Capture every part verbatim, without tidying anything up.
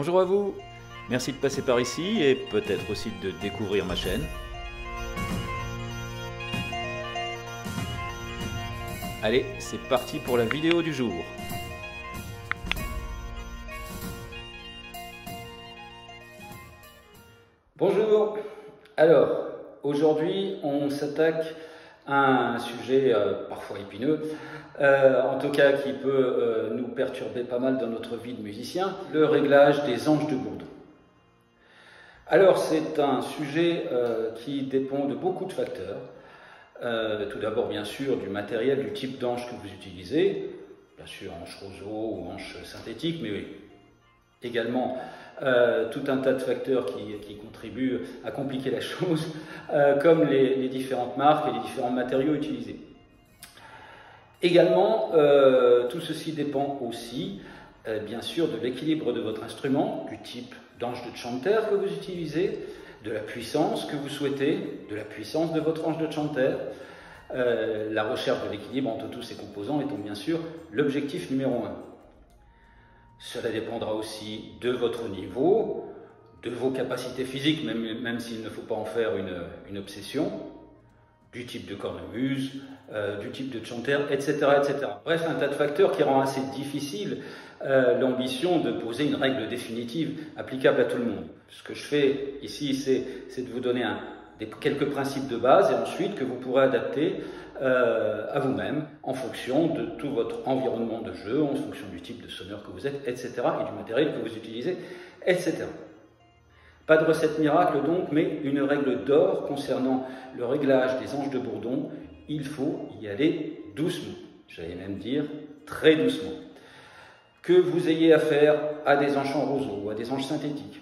Bonjour à vous, merci de passer par ici et peut-être aussi de découvrir ma chaîne. Allez, c'est parti pour la vidéo du jour. Bonjour, alors aujourd'hui on s'attaque à un sujet euh, parfois épineux, euh, en tout cas qui peut euh, nous perturber pas mal dans notre vie de musicien, le réglage des anges de Bourdon. Alors c'est un sujet euh, qui dépend de beaucoup de facteurs, euh, tout d'abord bien sûr du matériel, du type d'ange que vous utilisez, bien sûr ange roseau ou ange synthétique, mais oui, également euh, tout un tas de facteurs qui, qui contribuent à compliquer la chose, euh, comme les, les différentes marques et les différents matériaux utilisés. Également, euh, tout ceci dépend aussi, euh, bien sûr, de l'équilibre de votre instrument, du type d'ange de chanter que vous utilisez, de la puissance que vous souhaitez, de la puissance de votre ange de chanter. Euh, la recherche de l'équilibre entre tous ces composants étant bien sûr l'objectif numéro un. Cela dépendra aussi de votre niveau, de vos capacités physiques, même, même s'il ne faut pas en faire une, une obsession, du type de cornemuse, euh, du type de chanter, et cetera, et cetera. Bref, un tas de facteurs qui rend assez difficile euh, l'ambition de poser une règle définitive applicable à tout le monde. Ce que je fais ici, c'est de vous donner un, des, quelques principes de base et ensuite que vous pourrez adapter Euh, à vous-même, en fonction de tout votre environnement de jeu, en fonction du type de sonneur que vous êtes, et cetera, et du matériel que vous utilisez, et cetera. Pas de recette miracle donc, mais une règle d'or concernant le réglage des anges de Bourdon, il faut y aller doucement, j'allais même dire très doucement. Que vous ayez affaire à des anges en roseau, à des anges synthétiques,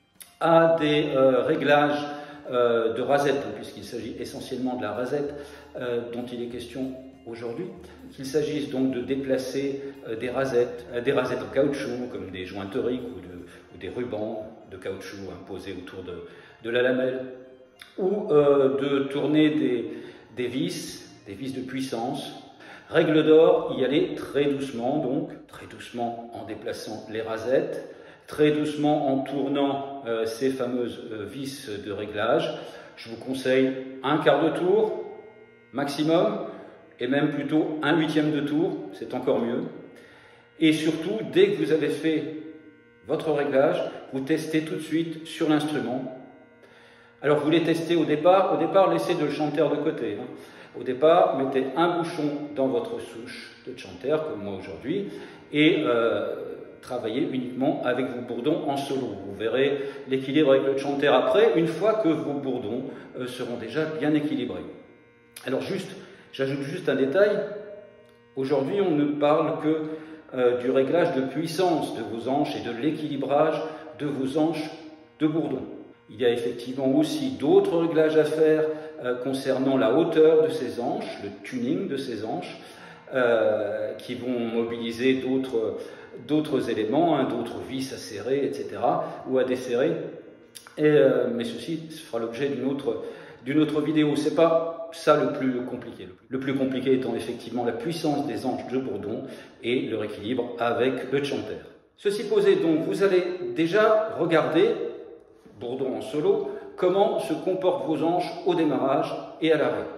à des euh, réglages Euh, de rasette, puisqu'il s'agit essentiellement de la rasette euh, dont il est question aujourd'hui, qu'il s'agisse donc de déplacer euh, des rasettes, euh, des rasettes en caoutchouc, comme des jointeriques ou, de, ou des rubans de caoutchouc imposés autour de, de la lamelle, ou euh, de tourner des, des vis, des vis de puissance. Règle d'or, y aller très doucement, donc très doucement en déplaçant les rasettes, très doucement en tournant euh, ces fameuses euh, vis de réglage. Je vous conseille un quart de tour maximum, et même plutôt un huitième de tour, c'est encore mieux. Et surtout, dès que vous avez fait votre réglage, vous testez tout de suite sur l'instrument. Alors vous les testez au départ, au départ laissez de le chanter de côté. Hein. Au départ, mettez un bouchon dans votre souche de chanter, comme moi aujourd'hui, et euh, travaillez uniquement avec vos bourdons en solo. Vous verrez l'équilibre avec le chanter après, une fois que vos bourdons euh, seront déjà bien équilibrés. Alors juste, j'ajoute juste un détail. Aujourd'hui, on ne parle que euh, du réglage de puissance de vos anches et de l'équilibrage de vos anches de bourdon. Il y a effectivement aussi d'autres réglages à faire euh, concernant la hauteur de ces anches, le tuning de ces anches, euh, qui vont mobiliser d'autres d'autres éléments, hein, d'autres vis à serrer, et cetera, ou à desserrer. Et, euh, mais ceci fera l'objet d'une autre, d'une autre vidéo. C'est pas ça le plus compliqué. Le plus compliqué étant effectivement la puissance des anges de Bourdon et leur équilibre avec le chanter. Ceci posé, donc, vous allez déjà regarder, Bourdon en solo, comment se comportent vos anges au démarrage et à l'arrêt.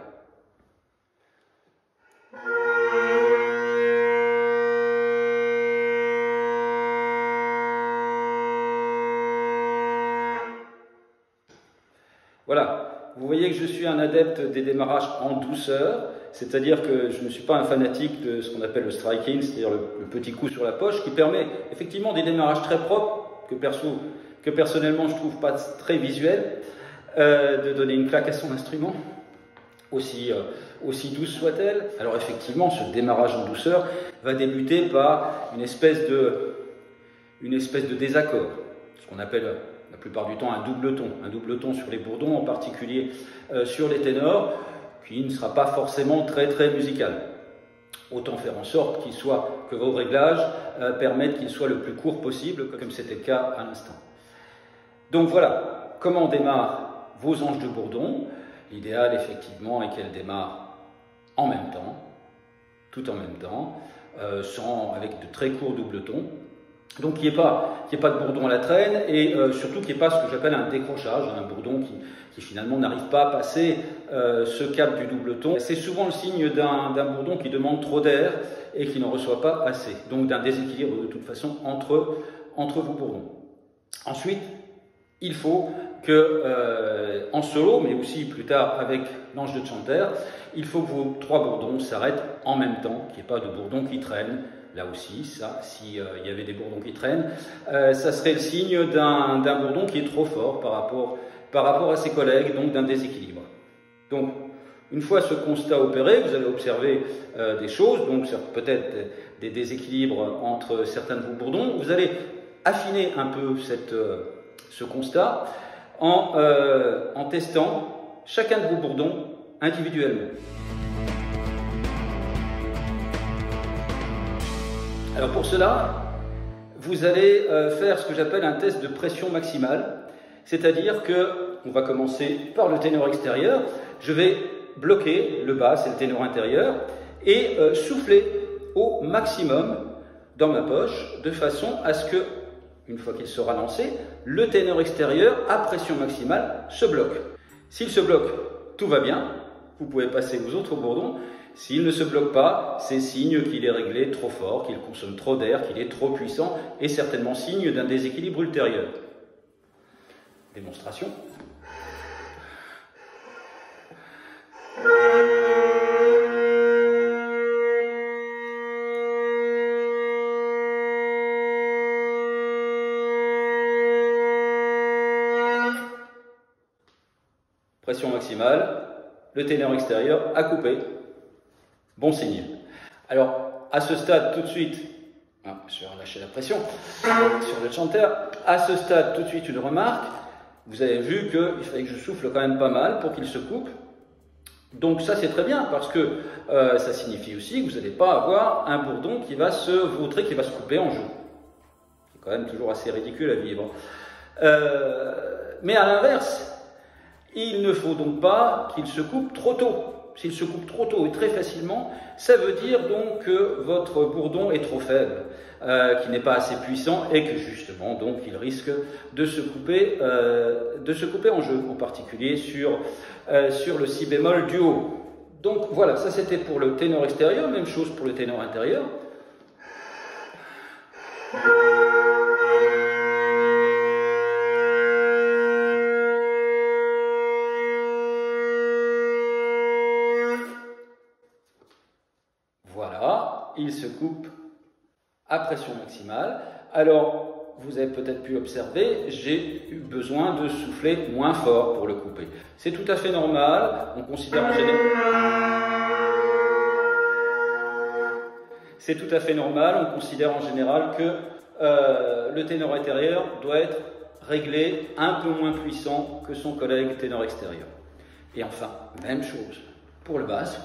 Voilà, vous voyez que je suis un adepte des démarrages en douceur, c'est-à-dire que je ne suis pas un fanatique de ce qu'on appelle le striking, c'est-à-dire le, le petit coup sur la poche, qui permet effectivement des démarrages très propres, que, perso, que personnellement je ne trouve pas très visuels, euh, de donner une claque à son instrument, aussi, euh, aussi douce soit-elle. Alors effectivement, ce démarrage en douceur va débuter par une espèce de, une espèce de désaccord, ce qu'on appelle la plupart du temps un double ton, un double ton sur les bourdons, en particulier euh, sur les ténors, qui ne sera pas forcément très très musical. Autant faire en sorte qu'il soit, que vos réglages euh, permettent qu'il soit le plus court possible, comme c'était le cas à l'instant. Donc voilà, comment démarrent vos anges de Bourdon. L'idéal effectivement est qu'elles démarrent en même temps, tout en même temps, euh, sans, avec de très courts double tons. Donc qu'il n'y ait pas, qu'il n'y ait pas de bourdon à la traîne et euh, surtout qu'il n'y ait pas ce que j'appelle un décrochage, un bourdon qui, qui finalement n'arrive pas à passer euh, ce cap du double ton. C'est souvent le signe d'un d'un bourdon qui demande trop d'air et qui n'en reçoit pas assez. Donc d'un déséquilibre de toute façon entre, entre vos bourdons. Ensuite, il faut que, euh, en solo, mais aussi plus tard avec l'ange de chanter, il faut que vos trois bourdons s'arrêtent en même temps, qu'il n'y ait pas de bourdon qui traîne. Là aussi, ça, s'il euh, y avait des bourdons qui traînent, euh, ça serait le signe d'un d'un bourdon qui est trop fort par rapport, par rapport à ses collègues, donc d'un déséquilibre. Donc, une fois ce constat opéré, vous allez observer euh, des choses, donc peut-être des déséquilibres entre certains de vos bourdons. Vous allez affiner un peu cette, euh, ce constat en, euh, en testant chacun de vos bourdons individuellement. Alors pour cela, vous allez euh, faire ce que j'appelle un test de pression maximale, c'est-à-dire que, on va commencer par le ténor extérieur, je vais bloquer le basse et le ténor intérieur et euh, souffler au maximum dans ma poche, de façon à ce que, une fois qu'il sera lancé, le ténor extérieur à pression maximale se bloque. S'il se bloque, tout va bien, vous pouvez passer aux autres bourdons. S'il ne se bloque pas, c'est signe qu'il est réglé trop fort, qu'il consomme trop d'air, qu'il est trop puissant, et certainement signe d'un déséquilibre ultérieur. Démonstration. Pression maximale, le ténor extérieur a coupé. Bon signe. Alors, à ce stade, tout de suite, ah, je vais relâcher la pression sur le chanter. À ce stade, tout de suite, une remarque. Vous avez vu qu'il fallait que je souffle quand même pas mal pour qu'il se coupe. Donc ça, c'est très bien parce que euh, ça signifie aussi que vous n'allez pas avoir un bourdon qui va se vautrer, qui va se couper en joue. C'est quand même toujours assez ridicule à vivre. Euh, mais à l'inverse, il ne faut donc pas qu'il se coupe trop tôt. S'il se coupe trop tôt et très facilement, ça veut dire donc que votre bourdon est trop faible, euh, qu'il n'est pas assez puissant et que justement donc il risque de se couper, euh, de se couper en jeu, en particulier sur, euh, sur le si bémol du haut. Donc voilà, ça c'était pour le ténor extérieur, même chose pour le ténor intérieur. Il se coupe à pression maximale. Alors, vous avez peut-être pu observer, j'ai eu besoin de souffler moins fort pour le couper. C'est tout à fait normal, on considère en général... C'est tout à fait normal, on considère en général que euh, le ténor intérieur doit être réglé un peu moins puissant que son collègue ténor extérieur. Et enfin, même chose pour le basse.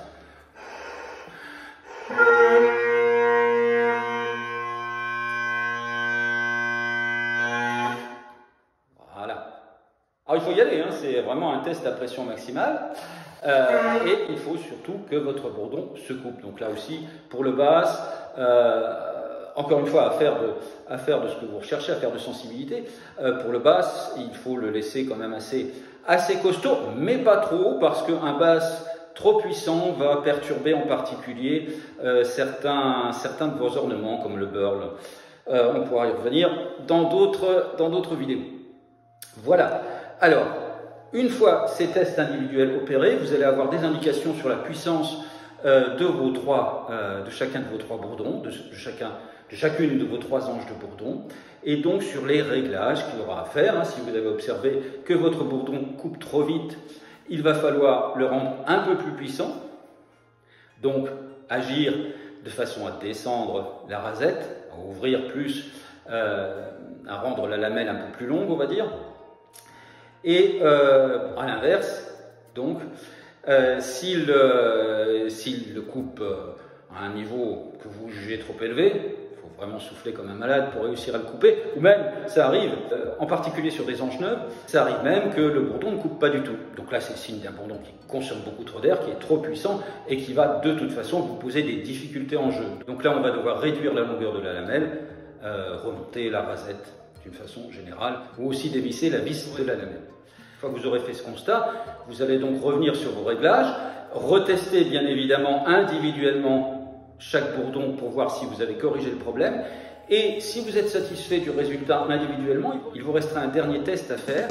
Alors il faut y aller, hein, c'est vraiment un test à pression maximale euh, et il faut surtout que votre bourdon se coupe. Donc là aussi, pour le basse, euh, encore une fois, à faire, de, à faire de ce que vous recherchez, à faire de sensibilité. Euh, pour le basse, il faut le laisser quand même assez, assez costaud, mais pas trop, parce qu'un basse trop puissant va perturber en particulier euh, certains, certains de vos ornements, comme le burl. Euh, on pourra y revenir dans d'autres dans d'autres vidéos. Voilà. Alors, une fois ces tests individuels opérés, vous allez avoir des indications sur la puissance euh, de, vos trois, euh, de chacun de vos trois bourdons, de, de, chacun, de chacune de vos trois anges de bourdon, et donc sur les réglages qu'il y aura à faire. Hein, si vous avez observé que votre bourdon coupe trop vite, il va falloir le rendre un peu plus puissant, donc agir de façon à descendre la rasette, à ouvrir plus, euh, à rendre la lamelle un peu plus longue, on va dire. Et euh, à l'inverse, donc, euh, s'il euh, s'il le coupe euh, à un niveau que vous jugez trop élevé, il faut vraiment souffler comme un malade pour réussir à le couper, ou même, ça arrive, euh, en particulier sur des anges neuves, ça arrive même que le bourdon ne coupe pas du tout. Donc là, c'est le signe d'un bourdon qui consomme beaucoup trop d'air, qui est trop puissant et qui va de toute façon vous poser des difficultés en jeu. Donc là, on va devoir réduire la longueur de la lamelle euh, remonter la rasette d'une façon générale, ou aussi dévisser la vis de la lamelle. Une fois que vous aurez fait ce constat, vous allez donc revenir sur vos réglages, retester bien évidemment individuellement chaque bourdon pour voir si vous avez corrigé le problème. Et si vous êtes satisfait du résultat individuellement, il vous restera un dernier test à faire.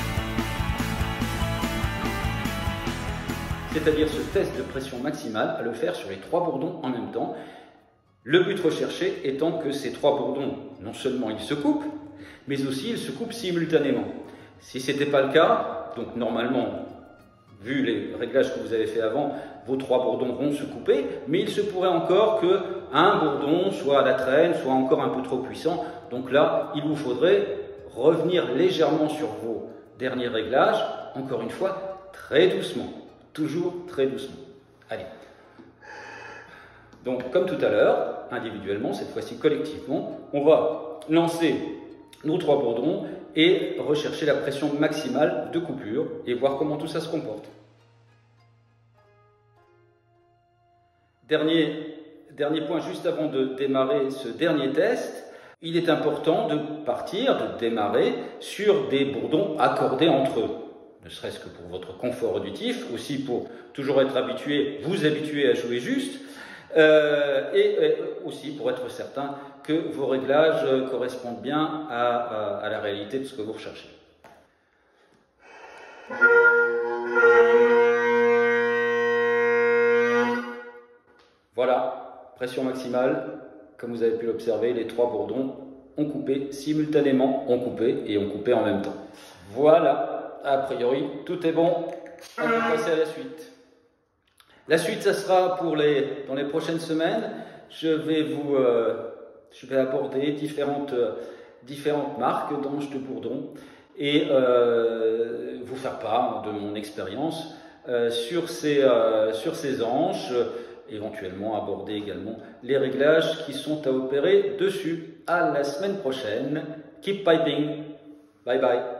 C'est-à-dire ce test de pression maximale à le faire sur les trois bourdons en même temps. Le but recherché étant que ces trois bourdons, non seulement ils se coupent, mais aussi ils se coupent simultanément. Si ce n'était pas le cas, donc normalement, vu les réglages que vous avez fait avant, vos trois bourdons vont se couper, mais il se pourrait encore qu'un bourdon soit à la traîne, soit encore un peu trop puissant. Donc là, il vous faudrait revenir légèrement sur vos derniers réglages, encore une fois, très doucement. Toujours très doucement. Allez. Donc, comme tout à l'heure, individuellement, cette fois-ci collectivement, on va lancer nos trois bourdons et rechercher la pression maximale de coupure et voir comment tout ça se comporte. Dernier, dernier point, juste avant de démarrer ce dernier test, il est important de partir, de démarrer sur des bourdons accordés entre eux. Ne serait-ce que pour votre confort auditif, aussi pour toujours être habitué, vous habituer à jouer juste, euh, et, et aussi pour être certain que vos réglages correspondent bien à, à, à la réalité de ce que vous recherchez. Voilà, pression maximale, comme vous avez pu l'observer, les trois bourdons ont coupé simultanément, ont coupé et ont coupé en même temps. Voilà. A priori, tout est bon, on peut passer à la suite. La suite, ça sera pour les, dans les prochaines semaines. Je vais vous, euh, je vais aborder différentes, euh, différentes marques d'anges de bourdon et euh, vous faire part de mon expérience euh, sur ces, euh, sur ces anges, euh, éventuellement aborder également les réglages qui sont à opérer dessus. À la semaine prochaine. Keep piping. Bye bye.